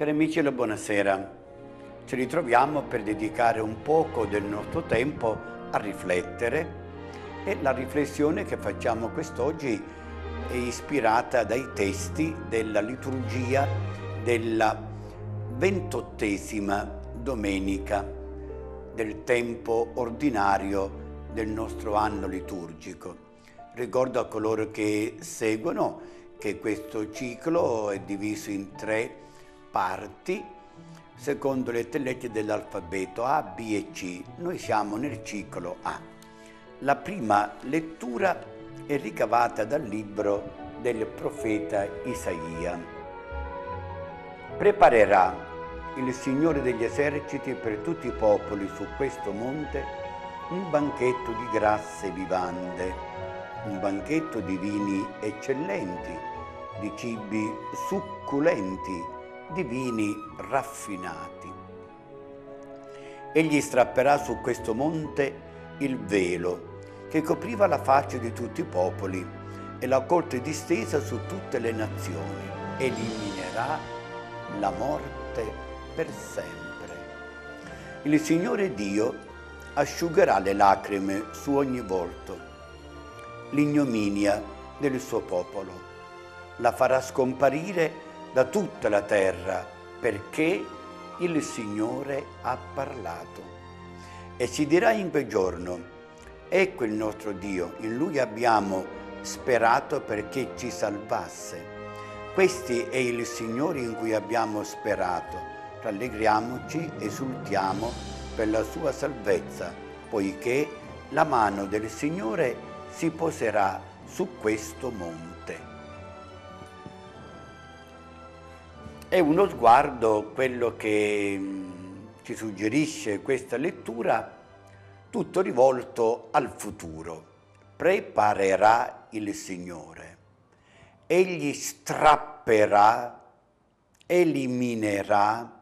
Cari amici, buonasera. Ci ritroviamo per dedicare un poco del nostro tempo a riflettere e la riflessione che facciamo quest'oggi è ispirata dai testi della liturgia della 28ª domenica del tempo ordinario del nostro anno liturgico. Ricordo a coloro che seguono che questo ciclo è diviso in 3 parti secondo le lettere dell'alfabeto A, B e C. Noi siamo nel ciclo A. La prima lettura è ricavata dal libro del profeta Isaia. Preparerà il Signore degli eserciti per tutti i popoli su questo monte un banchetto di grasse vivande, un banchetto di vini eccellenti, di cibi succulenti, di vini raffinati. Egli strapperà su questo monte il velo che copriva la faccia di tutti i popoli e la corte distesa su tutte le nazioni, eliminerà la morte per sempre. Il Signore Dio asciugherà le lacrime su ogni volto, l'ignominia del suo popolo, la farà scomparire da tutta la terra, perché il Signore ha parlato. E si dirà in quel giorno: ecco il nostro Dio, in Lui abbiamo sperato perché ci salvasse. Questi è il Signore in cui abbiamo sperato. Rallegriamoci, esultiamo per la sua salvezza, poiché la mano del Signore si poserà su questo monte. È uno sguardo quello che ci suggerisce questa lettura, tutto rivolto al futuro. Preparerà il Signore, egli strapperà, eliminerà,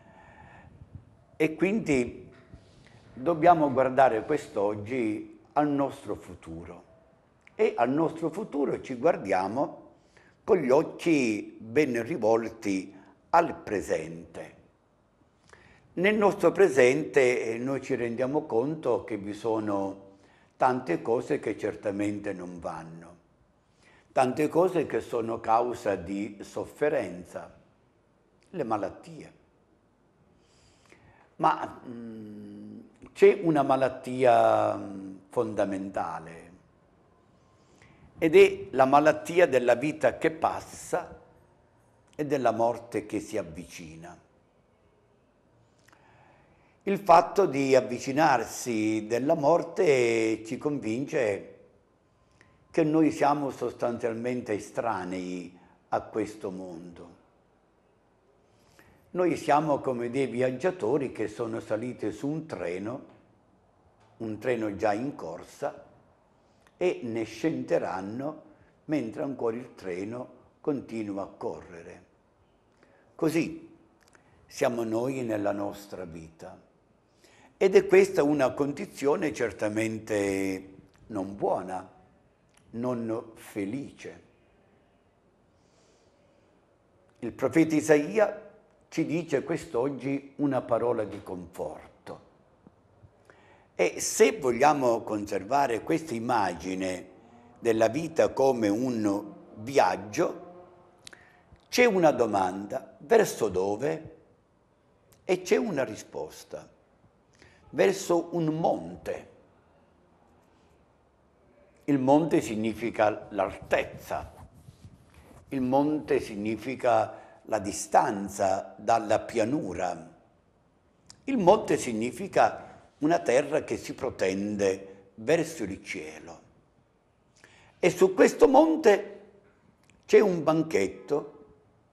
e quindi dobbiamo guardare quest'oggi al nostro futuro. E al nostro futuro ci guardiamo con gli occhi ben rivolti al presente. Nel nostro presente noi ci rendiamo conto che vi sono tante cose che certamente non vanno, tante cose che sono causa di sofferenza, le malattie. Ma c'è una malattia fondamentale ed è la malattia della vita che passa e della morte che si avvicina. Il fatto di avvicinarsi della morte ci convince che noi siamo sostanzialmente estranei a questo mondo. Noi siamo come dei viaggiatori che sono saliti su un treno già in corsa, e ne scenderanno mentre ancora il treno continua a correre. Così siamo noi nella nostra vita. Ed è questa una condizione certamente non buona, non felice. Il profeta Isaia ci dice quest'oggi una parola di conforto. E se vogliamo conservare questa immagine della vita come un viaggio, c'è una domanda: verso dove? E c'è una risposta: verso un monte. Il monte significa l'altezza, il monte significa la distanza dalla pianura, il monte significa una terra che si protende verso il cielo. E su questo monte c'è un banchetto,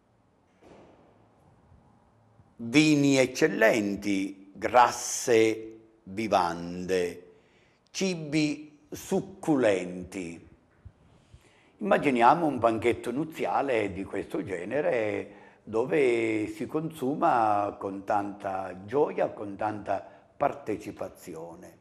vini eccellenti, grasse vivande, cibi succulenti. Immaginiamo un banchetto nuziale di questo genere dove si consuma con tanta gioia, con tanta partecipazione.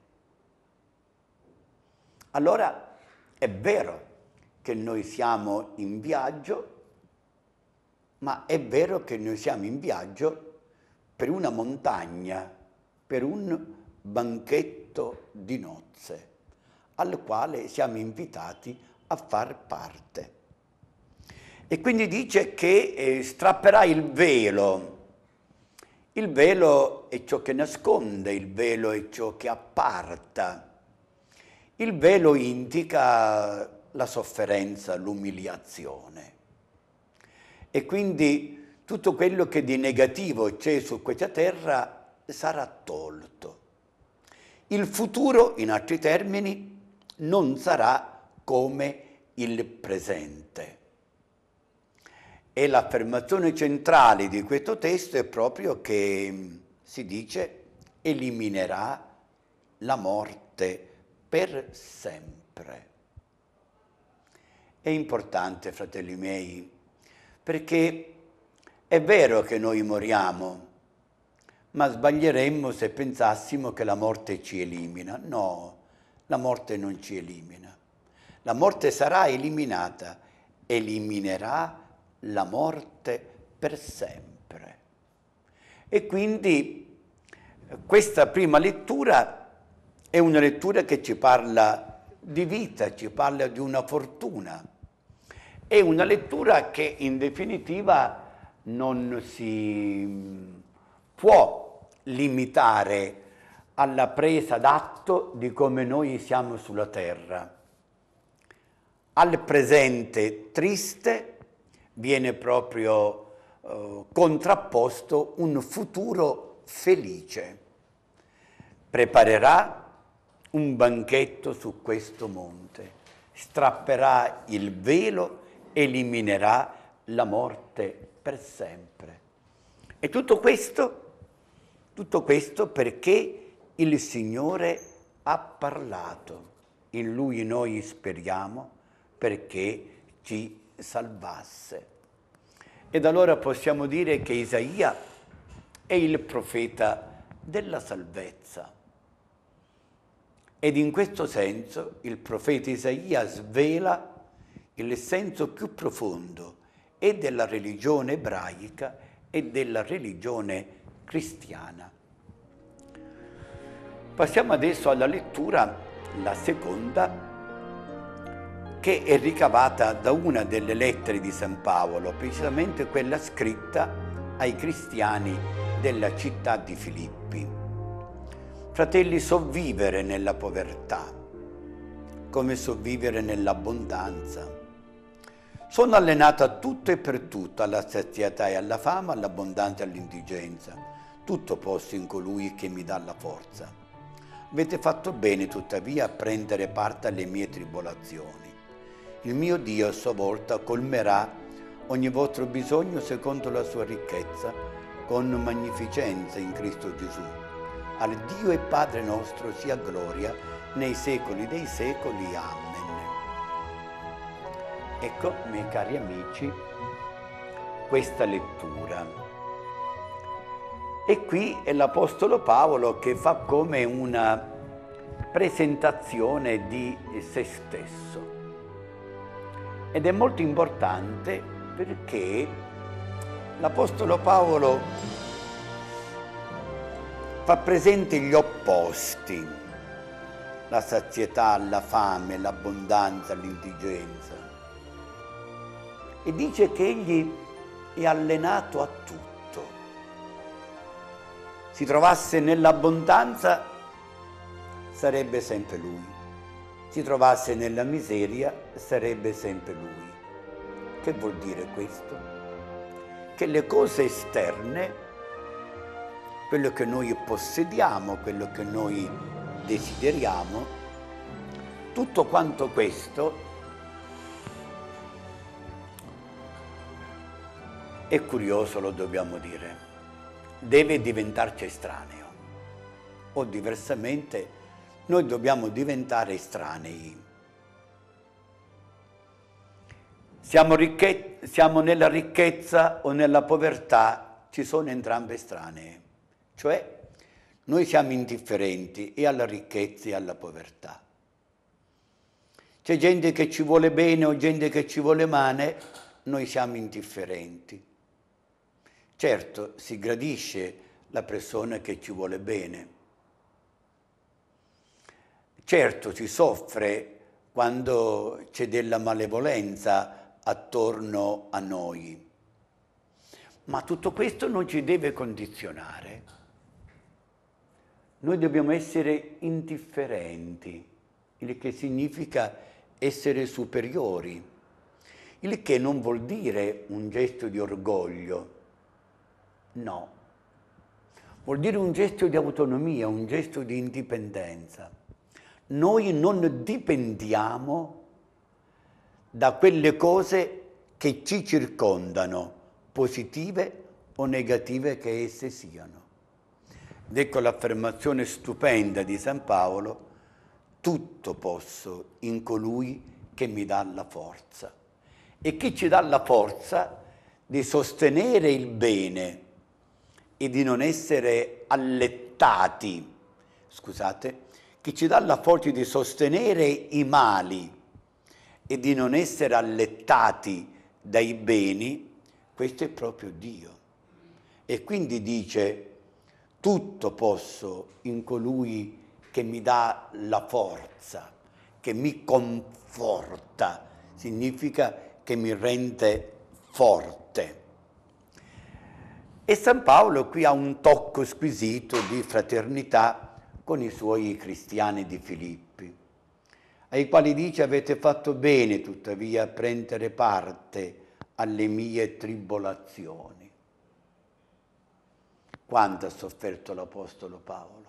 Allora è vero che noi siamo in viaggio, ma è vero che noi siamo in viaggio per una montagna, per un banchetto di nozze, al quale siamo invitati a far parte. E quindi dice che strapperà il velo. Il velo è ciò che nasconde, il velo è ciò che apparta. Il velo indica la sofferenza, l'umiliazione. E quindi tutto quello che di negativo c'è su questa terra sarà tolto. Il futuro, in altri termini, non sarà come il presente. E l'affermazione centrale di questo testo è proprio che si dice eliminerà la morte per sempre. È importante, fratelli miei, perché è vero che noi moriamo, ma sbaglieremmo se pensassimo che la morte ci elimina. No, la morte non ci elimina. La morte sarà eliminata, eliminerà la morte per sempre. E quindi questa prima lettura è una lettura che ci parla di vita, ci parla di una fortuna. È una lettura che in definitiva non si può limitare alla presa d'atto di come noi siamo sulla terra. Al presente triste viene proprio contrapposto un futuro felice. Preparerà un banchetto su questo monte, strapperà il velo, eliminerà la morte per sempre. E tutto questo perché il Signore ha parlato. In Lui noi speriamo perché ci salvasse. Ed allora possiamo dire che Isaia è il profeta della salvezza. Ed in questo senso il profeta Isaia svela il senso più profondo e della religione ebraica e della religione cristiana. Passiamo adesso alla lettura, la seconda, che è ricavata da una delle lettere di San Paolo, precisamente quella scritta ai cristiani della città di Filippi. Fratelli, so vivere nella povertà, come so vivere nell'abbondanza. Sono allenato a tutto e per tutto, alla sazietà e alla fame, all'abbondanza e all'indigenza. Tutto posso in colui che mi dà la forza. Avete fatto bene, tuttavia, a prendere parte alle mie tribolazioni. Il mio Dio a sua volta colmerà ogni vostro bisogno secondo la sua ricchezza, con magnificenza in Cristo Gesù. Al Dio e Padre nostro sia gloria nei secoli dei secoli. Amen. Ecco, miei cari amici, questa lettura. E qui è l'Apostolo Paolo che fa come una presentazione di se stesso. Ed è molto importante perché l'Apostolo Paolo fa presente gli opposti, la sazietà, la fame, l'abbondanza, l'indigenza. E dice che egli è allenato a tutto. Si trovasse nell'abbondanza, sarebbe sempre lui. Si trovasse nella miseria, sarebbe sempre lui. Che vuol dire questo? Che le cose esterne, quello che noi possediamo, quello che noi desideriamo, tutto quanto questo è curioso, lo dobbiamo dire, deve diventarci estraneo, o diversamente noi dobbiamo diventare estranei. Siamo nella ricchezza o nella povertà, ci sono entrambe estranee, cioè noi siamo indifferenti e alla ricchezza e alla povertà. C'è gente che ci vuole bene o gente che ci vuole male, noi siamo indifferenti. Certo, si gradisce la persona che ci vuole bene. Certo, si soffre quando c'è della malevolenza attorno a noi. Ma tutto questo non ci deve condizionare. Noi dobbiamo essere indifferenti, il che significa essere superiori, il che non vuol dire un gesto di orgoglio, no. Vuol dire un gesto di autonomia, un gesto di indipendenza. Noi non dipendiamo da quelle cose che ci circondano, positive o negative che esse siano. Ed ecco l'affermazione stupenda di San Paolo: tutto posso in colui che mi dà la forza. E chi ci dà la forza di sostenere il bene e di non essere allettati, scusate, chi ci dà la forza di sostenere i mali e di non essere allettati dai beni, questo è proprio Dio. E quindi dice: tutto posso in colui che mi dà la forza, che mi conforta, significa che mi rende forte. E San Paolo qui ha un tocco squisito di fraternità con i suoi cristiani di Filippi, ai quali dice: avete fatto bene tuttavia a prendere parte alle mie tribolazioni. Quanto ha sofferto l'Apostolo Paolo?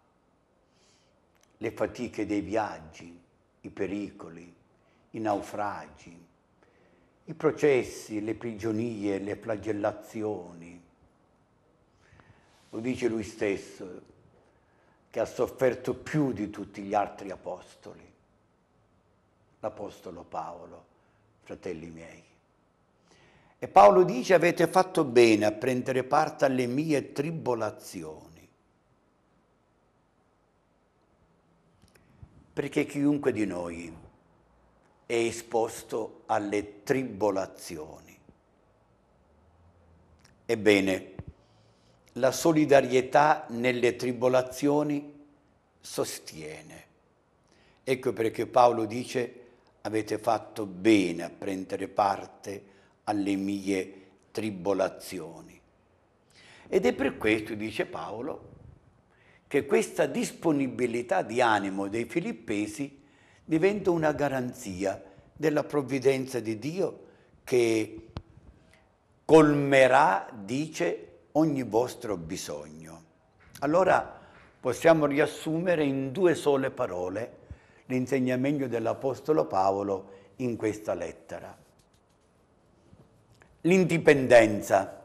Le fatiche dei viaggi, i pericoli, i naufragi, i processi, le prigionie, le flagellazioni. Lo dice lui stesso, che ha sofferto più di tutti gli altri apostoli, l'Apostolo Paolo, fratelli miei. E Paolo dice: avete fatto bene a prendere parte alle mie tribolazioni. Perché chiunque di noi è esposto alle tribolazioni. Ebbene, la solidarietà nelle tribolazioni sostiene. Ecco perché Paolo dice: avete fatto bene a prendere parte alle mie tribolazioni. Ed è per questo, dice Paolo, che questa disponibilità di animo dei filippesi diventa una garanzia della provvidenza di Dio, che colmerà, dice, ogni vostro bisogno. Allora possiamo riassumere in due sole parole l'insegnamento dell'Apostolo Paolo in questa lettera. L'indipendenza,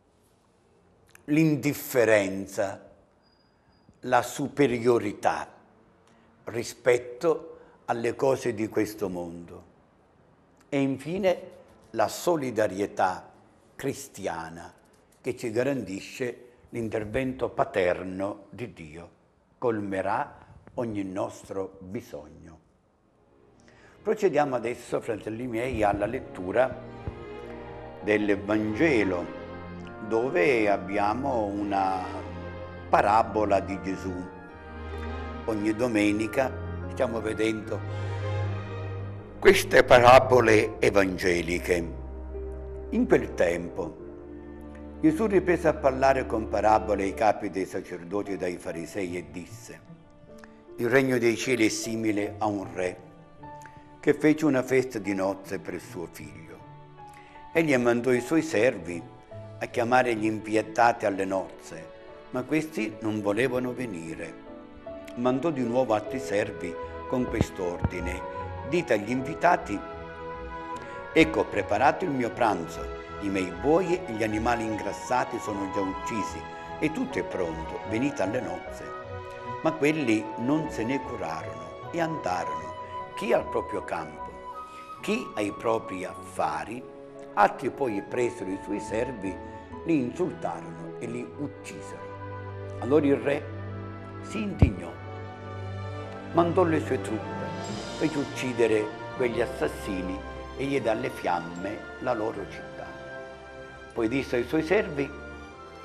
l'indifferenza, la superiorità rispetto alle cose di questo mondo e infine la solidarietà cristiana che ci garantisce l'intervento paterno di Dio, colmerà ogni nostro bisogno. Procediamo adesso, fratelli miei, alla lettura del Vangelo, dove abbiamo una parabola di Gesù. Ogni domenica stiamo vedendo queste parabole evangeliche. In quel tempo Gesù riprese a parlare con parabole ai capi dei sacerdoti e dai farisei e disse: il regno dei cieli è simile a un re che fece una festa di nozze per il suo figlio. Egli mandò i suoi servi a chiamare gli invittati alle nozze, ma questi non volevano venire. Mandò di nuovo altri servi con quest'ordine: dite agli invitati: ecco, ho preparato il mio pranzo, i miei buoi e gli animali ingrassati sono già uccisi e tutto è pronto, venite alle nozze. Ma quelli non se ne curarono e andarono, chi al proprio campo, chi ai propri affari. Altri poi presero i suoi servi, li insultarono e li uccisero. Allora il re si indignò, mandò le sue truppe, fece uccidere quegli assassini e diede alle fiamme la loro città. Poi disse ai suoi servi: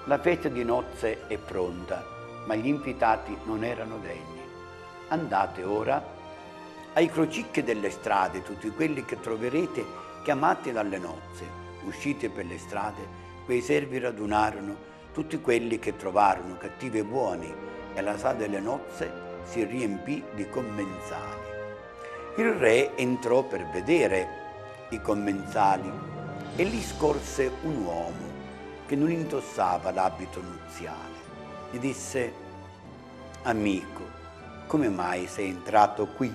La festa di nozze è pronta, ma gli invitati non erano degni. Andate ora ai crocicchi delle strade, tutti quelli che troverete chiamati alle nozze. Uscite per le strade, quei servi radunarono tutti quelli che trovarono, cattivi e buoni, e la sala delle nozze si riempì di commensali. Il re entrò per vedere i commensali e lì scorse un uomo che non indossava l'abito nuziale. Gli disse: amico, come mai sei entrato qui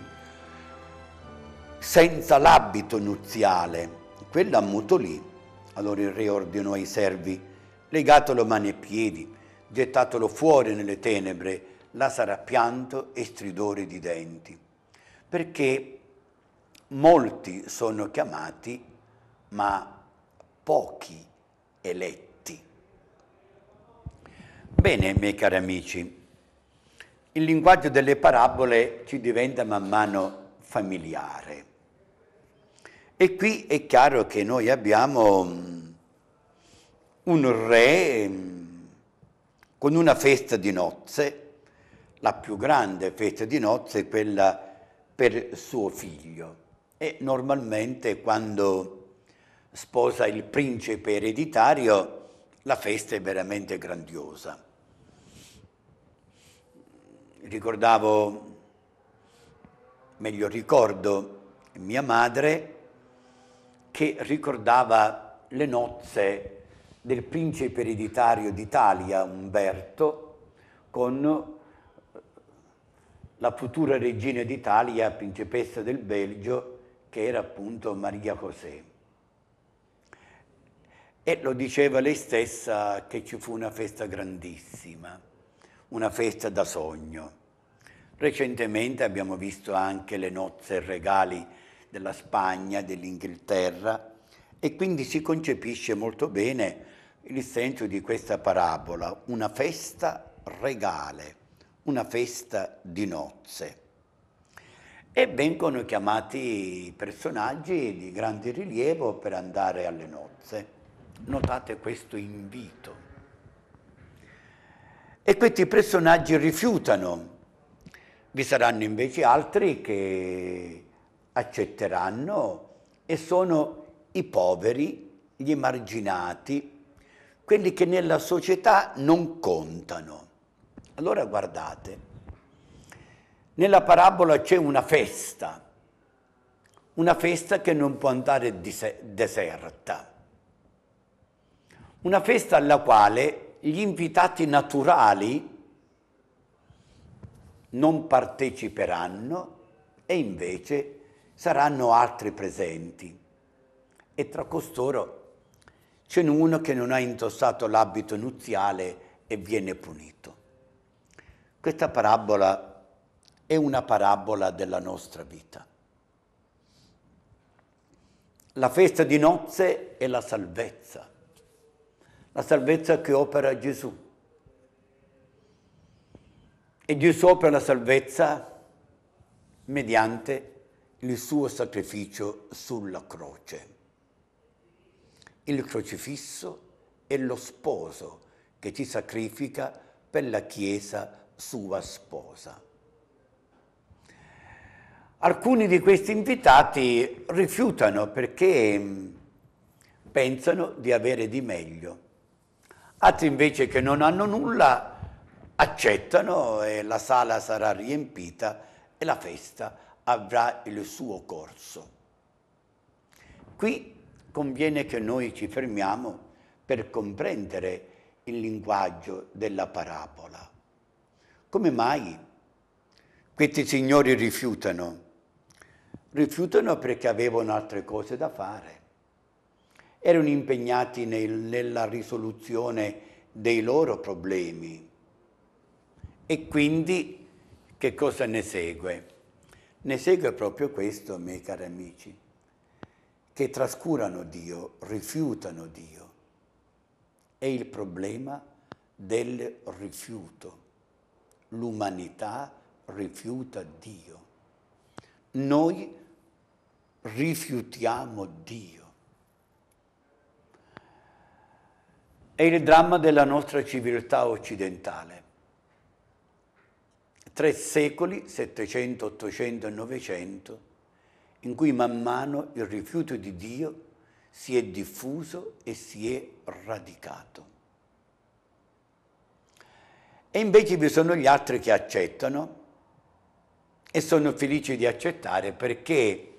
senza l'abito nuziale? Quello ammutolì. Allora il re ordinò ai servi: legatelo mani e piedi, gettatelo fuori nelle tenebre, là sarà pianto e stridore di denti, perché molti sono chiamati, ma pochi eletti. Bene, miei cari amici, il linguaggio delle parabole ci diventa man mano familiare. E qui è chiaro che noi abbiamo un re con una festa di nozze. La più grande festa di nozze è quella per suo figlio. E normalmente quando sposa il principe ereditario la festa è veramente grandiosa. Ricordo mia madre che ricordava le nozze del principe ereditario d'Italia, Umberto, con la futura regina d'Italia, principessa del Belgio, che era appunto Maria José. E lo diceva lei stessa che ci fu una festa grandissima, una festa da sogno. Recentemente abbiamo visto anche le nozze regali della Spagna, dell'Inghilterra, e quindi si concepisce molto bene il senso di questa parabola, una festa regale, una festa di nozze. E vengono chiamati personaggi di grande rilievo per andare alle nozze. Notate questo invito. E questi personaggi rifiutano. Vi saranno invece altri che accetteranno e sono i poveri, gli emarginati, quelli che nella società non contano. Allora guardate, nella parabola c'è una festa che non può andare deserta, una festa alla quale gli invitati naturali non parteciperanno e invece saranno altri presenti. E tra costoro c'è uno che non ha indossato l'abito nuziale e viene punito. Questa parabola è una parabola della nostra vita. La festa di nozze è la salvezza che opera Gesù. E Gesù opera la salvezza mediante il suo sacrificio sulla croce. Il crocifisso è lo sposo che ci sacrifica per la Chiesa sua sposa. Alcuni di questi invitati rifiutano perché pensano di avere di meglio. Altri invece che non hanno nulla accettano e la sala sarà riempita e la festa avrà il suo corso. Qui conviene che noi ci fermiamo per comprendere il linguaggio della parabola. Come mai questi signori rifiutano? Rifiutano perché avevano altre cose da fare. Erano impegnati nella risoluzione dei loro problemi. E quindi che cosa ne segue? Ne segue proprio questo, miei cari amici, che trascurano Dio, rifiutano Dio. È il problema del rifiuto. L'umanità rifiuta Dio. Noi rifiutiamo Dio. È il dramma della nostra civiltà occidentale. 3 secoli, 700, 800 e 900, in cui man mano il rifiuto di Dio si è diffuso e si è radicato. E invece vi sono gli altri che accettano e sono felici di accettare perché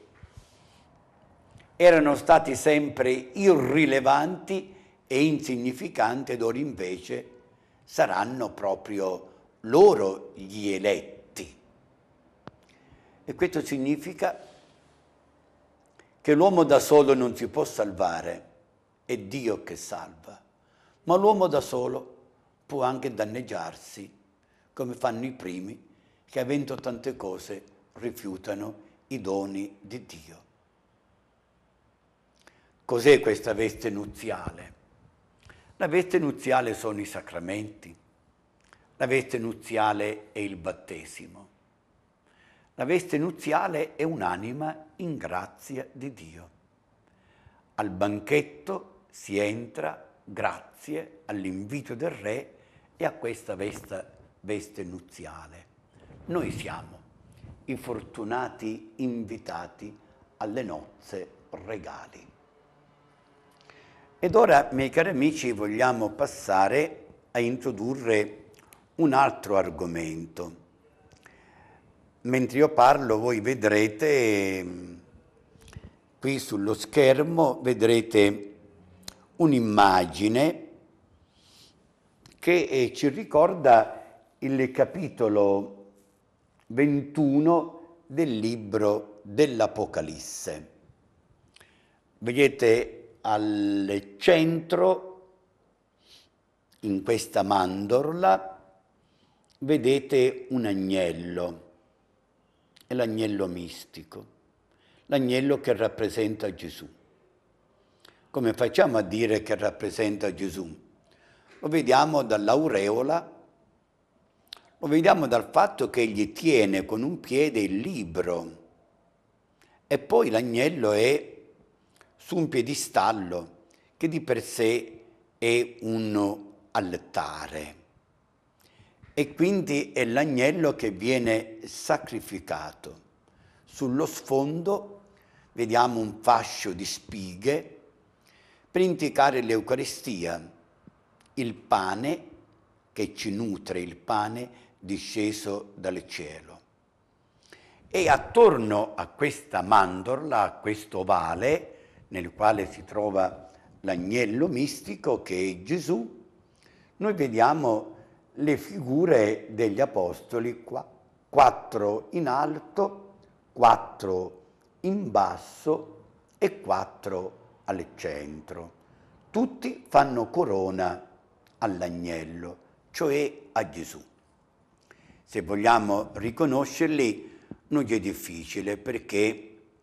erano stati sempre irrilevanti e insignificanti ed ora invece saranno proprio loro gli eletti. E questo significa che l'uomo da solo non si può salvare, è Dio che salva, ma l'uomo da solo può anche danneggiarsi, come fanno i primi che avendo tante cose rifiutano i doni di Dio. Cos'è questa veste nuziale? La veste nuziale sono i sacramenti, la veste nuziale è il battesimo, la veste nuziale è un'anima in grazia di Dio. Al banchetto si entra grazie all'invito del Re e a questa veste nuziale. Noi siamo i fortunati invitati alle nozze regali. Ed ora, miei cari amici, vogliamo passare a introdurre un altro argomento. Mentre io parlo, voi vedrete, qui sullo schermo, vedrete un'immagine che ci ricorda il capitolo 21 del libro dell'Apocalisse. Vedete al centro, in questa mandorla, vedete un agnello, è l'agnello mistico, l'agnello che rappresenta Gesù. Come facciamo a dire che rappresenta Gesù? Lo vediamo dall'aureola, lo vediamo dal fatto che egli tiene con un piede il libro e poi l'agnello è su un piedistallo che di per sé è un altare e quindi è l'agnello che viene sacrificato. Sullo sfondo vediamo un fascio di spighe per indicare l'Eucaristia, il pane che ci nutre, il pane disceso dal cielo. E attorno a questa mandorla, a questo ovale, nel quale si trova l'agnello mistico che è Gesù, noi vediamo le figure degli apostoli, 4 in alto, 4 in basso e 4 al centro. Tutti fanno corona all'agnello, cioè a Gesù. Se vogliamo riconoscerli non è difficile perché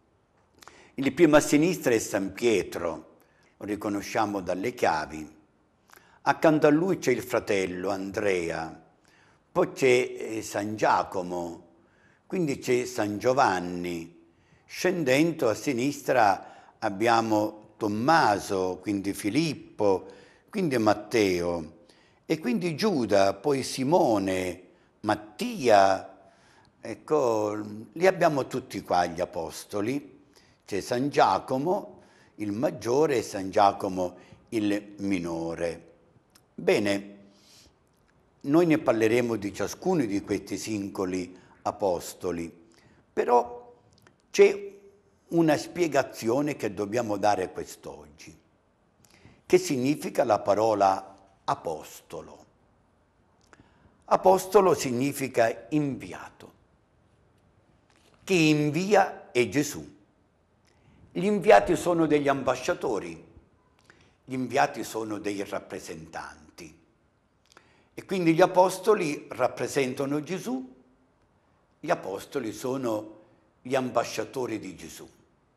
il primo a sinistra è San Pietro, lo riconosciamo dalle chiavi. Accanto a lui c'è il fratello Andrea, poi c'è San Giacomo, quindi c'è San Giovanni. Scendendo a sinistra abbiamo Tommaso, quindi Filippo, quindi Matteo, e quindi Giuda, poi Simone, Mattia, ecco, li abbiamo tutti qua gli apostoli. C'è San Giacomo, il maggiore, e San Giacomo, il minore. Bene, noi ne parleremo di ciascuno di questi singoli apostoli, però c'è una spiegazione che dobbiamo dare quest'oggi. Che significa la parola apostolo? Apostolo significa inviato. Chi invia è Gesù. Gli inviati sono degli ambasciatori, gli inviati sono dei rappresentanti. E quindi gli apostoli rappresentano Gesù, gli apostoli sono gli ambasciatori di Gesù.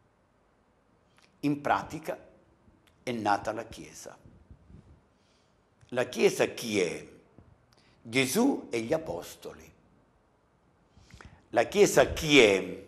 In pratica è nata la Chiesa. La Chiesa chi è? Gesù e gli apostoli. La Chiesa chi è?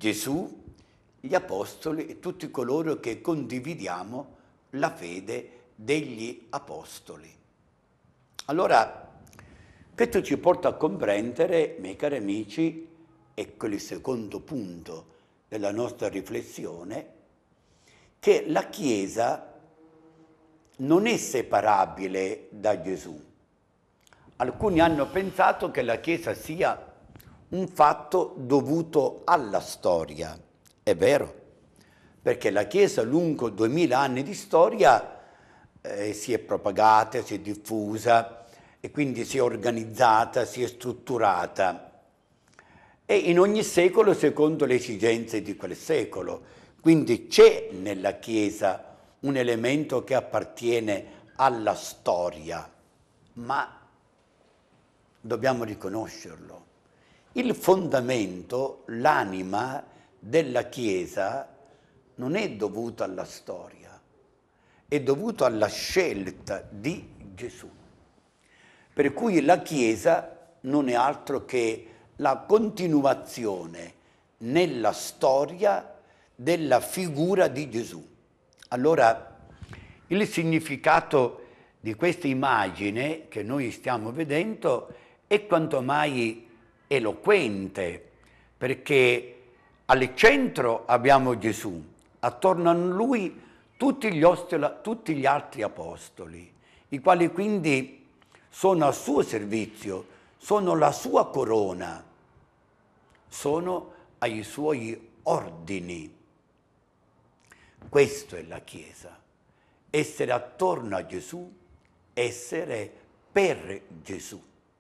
Gesù, gli apostoli e tutti coloro che condividiamo la fede degli Apostoli. Allora, questo ci porta a comprendere, miei cari amici, ecco il secondo punto della nostra riflessione, che la Chiesa non è separabile da Gesù. Alcuni hanno pensato che la Chiesa sia un fatto dovuto alla storia. È vero, perché la Chiesa lungo 2000 anni di storia si è propagata, si è diffusa e quindi si è organizzata, si è strutturata e in ogni secolo secondo le esigenze di quel secolo. Quindi c'è nella Chiesa un elemento che appartiene alla storia, ma dobbiamo riconoscerlo. Il fondamento, l'anima della Chiesa non è dovuto alla storia, è dovuto alla scelta di Gesù. Per cui la Chiesa non è altro che la continuazione nella storia della figura di Gesù. Allora, il significato di questa immagine che noi stiamo vedendo è quanto mai eloquente, perché al centro abbiamo Gesù, attorno a lui tutti gli altri apostoli, i quali quindi sono al suo servizio, sono la sua corona, sono ai suoi ordini. Questo è la Chiesa, essere attorno a Gesù, essere per Gesù.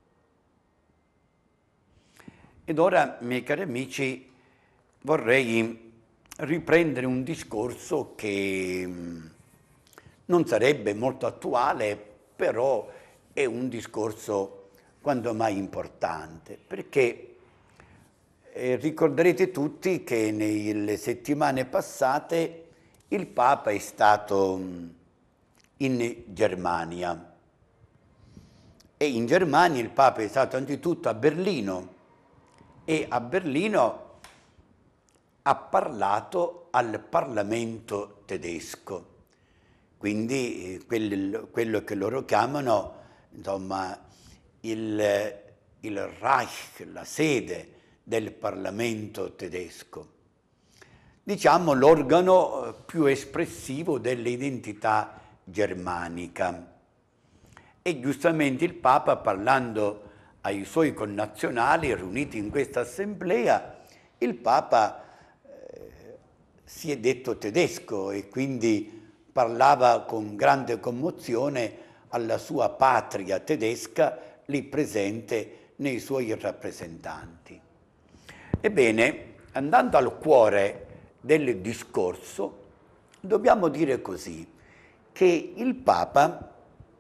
Ed ora, miei cari amici, vorrei riprendere un discorso che non sarebbe molto attuale, però è un discorso quanto mai importante, perché ricorderete tutti che nelle settimane passate il Papa è stato in Germania e in Germania il Papa è stato anzitutto a Berlino e a Berlino ha parlato al Parlamento tedesco, quindi quello che loro chiamano, insomma, il Reich, la sede del Parlamento tedesco. Diciamo l'organo più espressivo dell'identità germanica. E giustamente il Papa, parlando ai suoi connazionali riuniti in questa assemblea, il Papa si è detto tedesco e quindi parlava con grande commozione alla sua patria tedesca lì presente nei suoi rappresentanti. Ebbene, andando al cuore del discorso, dobbiamo dire così, che il Papa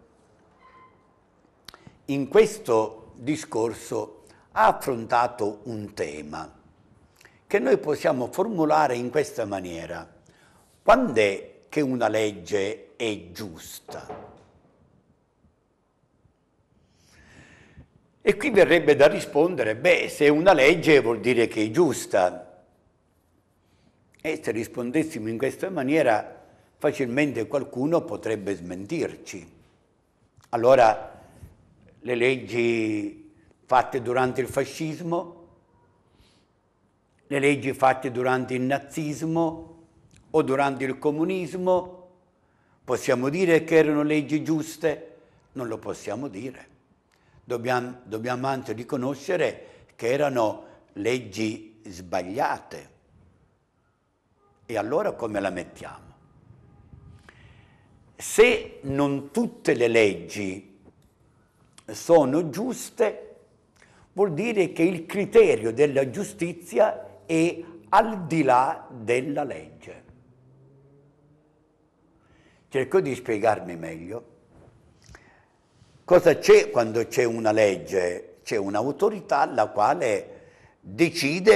in questo discorso ha affrontato un tema che noi possiamo formulare in questa maniera. Quando è che una legge è giusta? E qui verrebbe da rispondere, beh, se è una legge vuol dire che è giusta. E se rispondessimo in questa maniera, facilmente qualcuno potrebbe smentirci. Allora, le leggi fatte durante il fascismo, le leggi fatte durante il nazismo o durante il comunismo, possiamo dire che erano leggi giuste? Non lo possiamo dire. Dobbiamo anzi riconoscere che erano leggi sbagliate. E allora come la mettiamo? Se non tutte le leggi sono giuste, vuol dire che il criterio della giustizia è al di là della legge. Cerco di spiegarmi meglio. Cosa c'è quando c'è una legge? C'è un'autorità la quale decide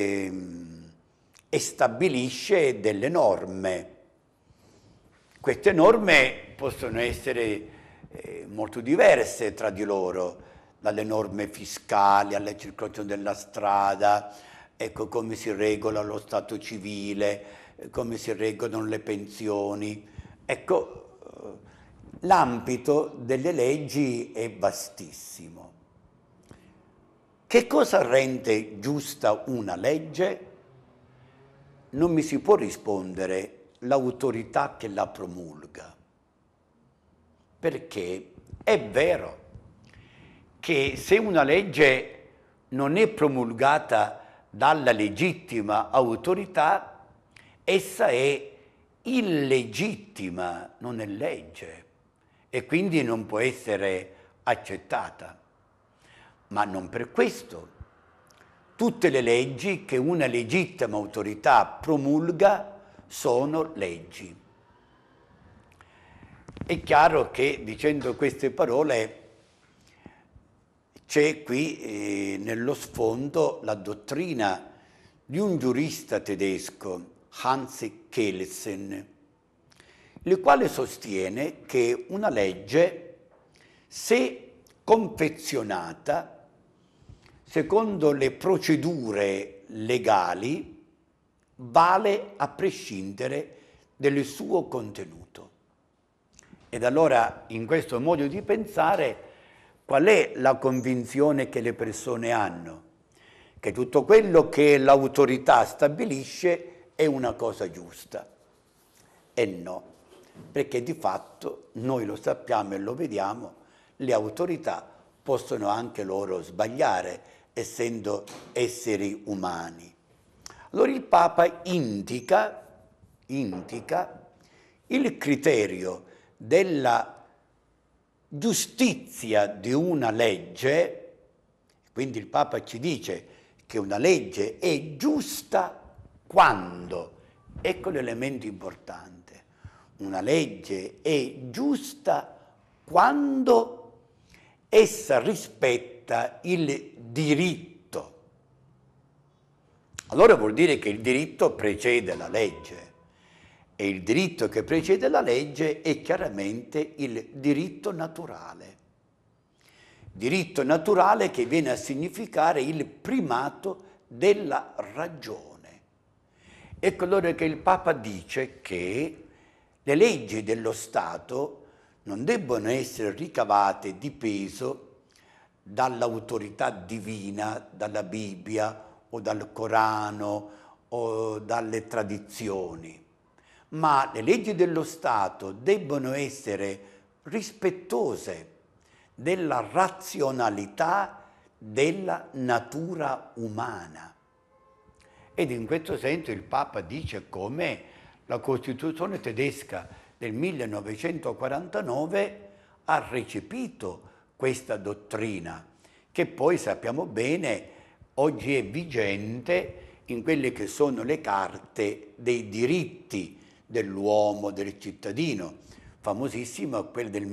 e stabilisce delle norme. Queste norme possono essere molto diverse tra di loro, dalle norme fiscali alla circolazione della strada, ecco come si regola lo stato civile, come si regolano le pensioni. Ecco, l'ambito delle leggi è vastissimo. Che cosa rende giusta una legge? Non mi si può rispondere l'autorità che la promulga, perché è vero che se una legge non è promulgata dalla legittima autorità, essa è illegittima, non è legge, e quindi non può essere accettata. Ma non per questo. Tutte le leggi che una legittima autorità promulga sono leggi. È chiaro che dicendo queste parole c'è qui nello sfondo la dottrina di un giurista tedesco, Hans Kelsen, il quale sostiene che una legge, se confezionata secondo le procedure legali, vale a prescindere del suo contenuto. Ed allora, in questo modo di pensare, qual è la convinzione che le persone hanno? Che tutto quello che l'autorità stabilisce è una cosa giusta. E no, perché di fatto, noi lo sappiamo e lo vediamo, le autorità possono anche loro sbagliare, essendo esseri umani. Allora il Papa indica il criterio della giustizia di una legge, quindi il Papa ci dice che una legge è giusta quando, ecco l'elemento importante, una legge è giusta quando essa rispetta il diritto. Allora vuol dire che il diritto precede la legge. E il diritto che precede la legge è chiaramente il diritto naturale. Diritto naturale che viene a significare il primato della ragione. Ecco allora che il Papa dice che le leggi dello Stato non debbono essere ricavate di peso dall'autorità divina, dalla Bibbia o dal Corano o dalle tradizioni, ma le leggi dello Stato debbono essere rispettose della razionalità della natura umana. Ed in questo senso il Papa dice come la Costituzione tedesca del 1949 ha recepito questa dottrina, che poi sappiamo bene oggi è vigente in quelle che sono le carte dei diritti dell'uomo, del cittadino, famosissima quella del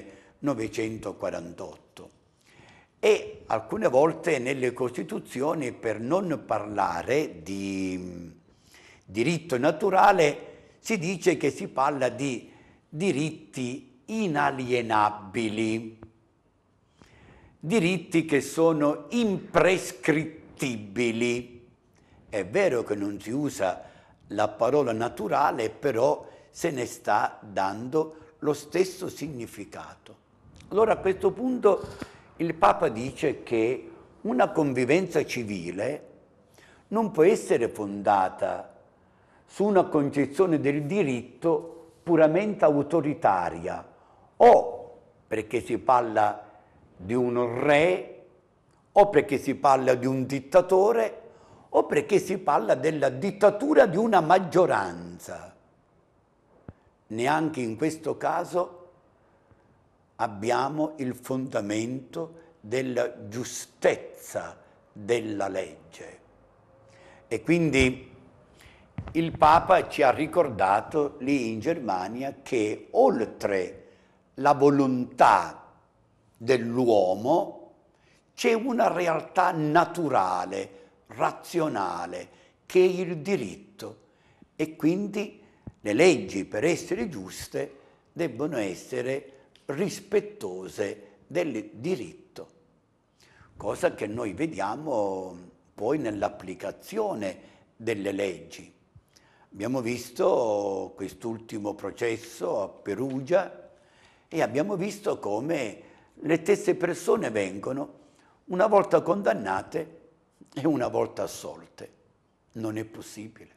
1948. E alcune volte nelle Costituzioni, per non parlare di diritto naturale, si dice che si parla di diritti inalienabili, diritti che sono imprescrittibili. È vero che non si usa la parola naturale, però se ne sta dando lo stesso significato. Allora a questo punto il Papa dice che una convivenza civile non può essere fondata su una concezione del diritto puramente autoritaria, o perché si parla di un re, o perché si parla di un dittatore, o perché si parla della dittatura di una maggioranza. Neanche in questo caso abbiamo il fondamento della giustezza della legge. E quindi il Papa ci ha ricordato lì in Germania che oltre la volontà dell'uomo c'è una realtà naturale, razionale, che è il diritto, e quindi le leggi, per essere giuste, debbono essere rispettose del diritto, cosa che noi vediamo poi nell'applicazione delle leggi. Abbiamo visto quest'ultimo processo a Perugia E abbiamo visto come le stesse persone vengono una volta condannate e una volta assolte. Non è possibile.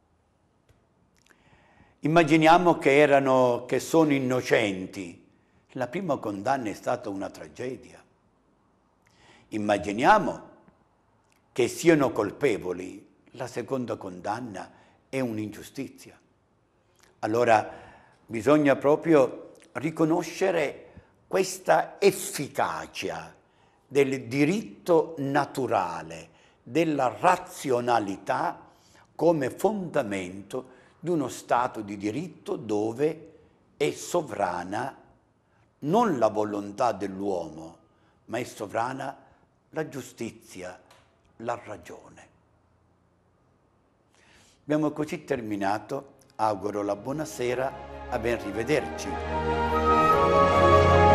Immaginiamo che sono innocenti. La prima condanna è stata una tragedia. Immaginiamo che siano colpevoli. La seconda condanna è un'ingiustizia. Allora bisogna proprio riconoscere questa efficacia del diritto naturale, della razionalità come fondamento di uno Stato di diritto dove è sovrana non la volontà dell'uomo, ma è sovrana la giustizia, la ragione. Abbiamo così terminato, auguro la buonasera, a ben rivederci.